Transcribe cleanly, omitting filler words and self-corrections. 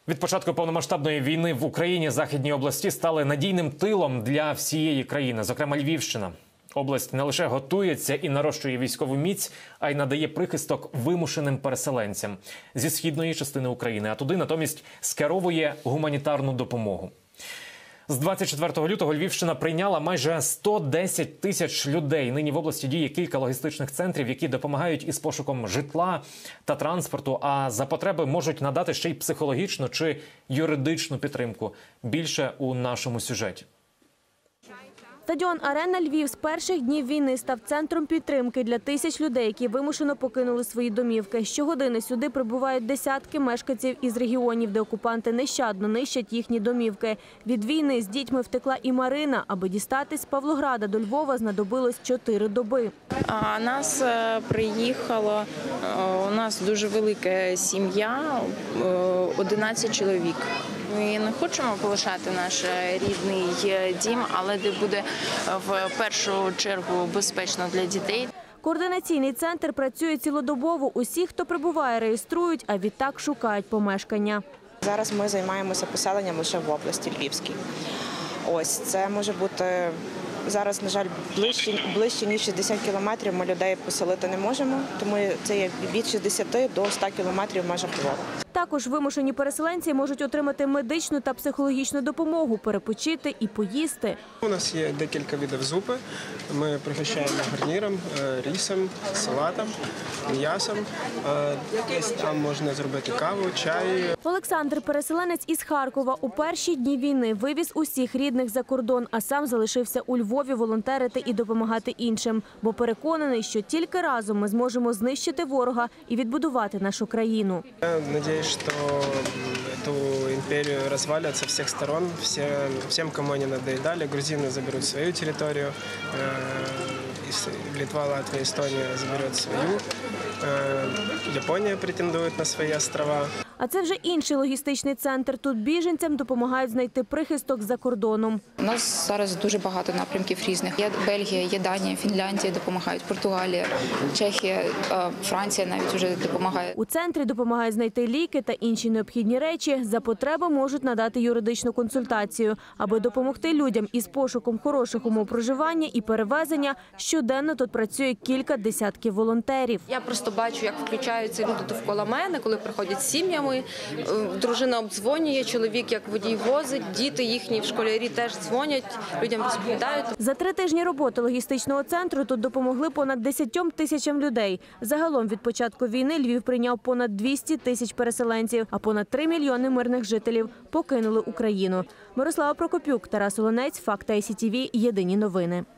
Від початку повномасштабної війни в Україні західні області стали надійним тилом для всієї країни, зокрема Львівщина. Область не лише готується і нарощує військову міць, а й надає прихисток вимушеним переселенцям зі східної частини України, а туди натомість скеровує гуманітарну допомогу. З 24 лютого Львівщина прийняла майже 110 тисяч людей. Нині в області діє кілька логістичних центрів, які допомагають із пошуком житла та транспорту, а за потреби можуть надати ще й психологічну чи юридичну підтримку. Більше у нашому сюжеті. Стадіон «Арена Львів» з перших днів війни став центром підтримки для тисяч людей, які вимушено покинули свої домівки. Щогодини сюди прибувають десятки мешканців із регіонів, де окупанти нещадно нищать їхні домівки. Від війни з дітьми втекла і Марина. Аби дістатись з Павлограда до Львова знадобилось 4 доби. Нас приїхало, у нас дуже велика сім'я, 11 чоловік. Ми не хочемо полишати наш рідний дім, але де буде в першу чергу безпечно для дітей. Координаційний центр працює цілодобово. Усі, хто прибуває, реєструють, а відтак шукають помешкання. Зараз ми займаємося поселенням лише в області Львівській. Ось це може бути зараз, на жаль, ближче ніж 60 кілометрів ми людей поселити не можемо, тому це є від 60 до 100 кілометрів в межах Львова. Також вимушені переселенці можуть отримати медичну та психологічну допомогу, перепочити і поїсти. У нас є декілька видів зупи. Ми пригощаємо гарніром, рисом, салатом, м'ясом. Десь там можна зробити каву, чай. Олександр – переселенець із Харкова. У перші дні війни вивіз усіх рідних за кордон, а сам залишився у Львові волонтерити і допомагати іншим. Бо переконаний, що тільки разом ми зможемо знищити ворога і відбудувати нашу країну. Я сподіваюся, что эту империю развалят со всех сторон. Всем, кому они надоедали, грузины заберут свою территорию, Литва, Латвия, Эстония заберет свою, Япония претендует на свои острова. А це вже інший логістичний центр. Тут біженцям допомагають знайти прихисток за кордоном. У нас зараз дуже багато напрямків різних. Є Бельгія, є Данія, Фінляндія допомагають, Португалія, Чехія, Франція навіть вже допомагає. У центрі допомагають знайти ліки та інші необхідні речі. За потреби можуть надати юридичну консультацію. Аби допомогти людям із пошуком хороших умов проживання і перевезення, щоденно тут працює кілька десятків волонтерів. Я просто бачу, як включаються люди довкола мене, коли приходять з сім'ями. Дружина обдзвонює, чоловік як водій возить, діти їхні школярі теж дзвонять, людям розповідають. За 3 тижні роботи логістичного центру тут допомогли понад 10 тисячам людей. Загалом від початку війни Львів прийняв понад 200 тисяч переселенців, а понад 3 мільйони мирних жителів покинули Україну. Мирослава Прокопюк, Тарас Олонець, Факти ICTV, Єдині новини.